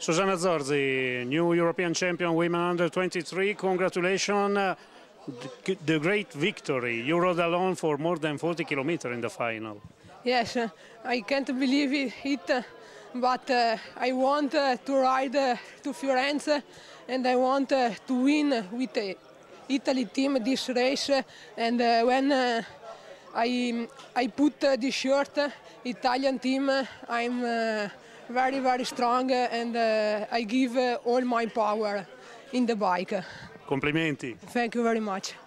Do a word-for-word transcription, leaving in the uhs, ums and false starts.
Susanna Zorzi, new European champion women under twenty-three, congratulations. Uh, the, the great victory. You rode alone for more than forty kilometers in the final. Yes, uh, I can't believe it, it uh, but uh, I want uh, to ride uh, to Firenze and I want uh, to win with the Italy team this race. And uh, when uh, I, I put uh, this shirt, uh, Italian team, uh, I'm uh, very, very strong uh, and uh, I give uh, all my power in the bike. Complimenti. Thank you very much.